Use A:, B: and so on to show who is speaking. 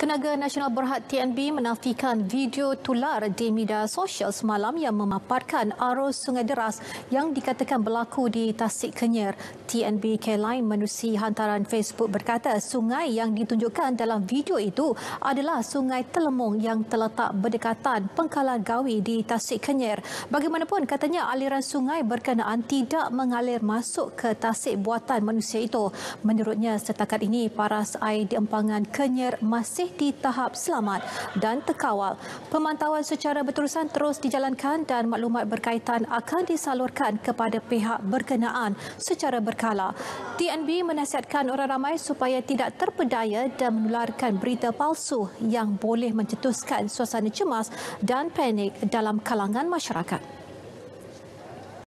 A: Tenaga Nasional Berhad TNB menafikan video tular di media sosial semalam yang memaparkan arus sungai deras yang dikatakan berlaku di Tasik Kenyer. TNB K-Line menerusi hantaran Facebook berkata sungai yang ditunjukkan dalam video itu adalah Sungai Telemong yang terletak berdekatan Pengkalan Gawi di Tasik Kenyer. Bagaimanapun katanya aliran sungai berkenaan tidak mengalir masuk ke tasik buatan manusia itu. Menurutnya setakat ini paras air di empangan Kenyer masih di tahap selamat dan terkawal. Pemantauan secara berterusan terus dijalankan dan maklumat berkaitan akan disalurkan kepada pihak berkenaan secara berkala. TNB menasihatkan orang ramai supaya tidak terpedaya dan menularkan berita palsu yang boleh mencetuskan suasana cemas dan panik dalam kalangan masyarakat.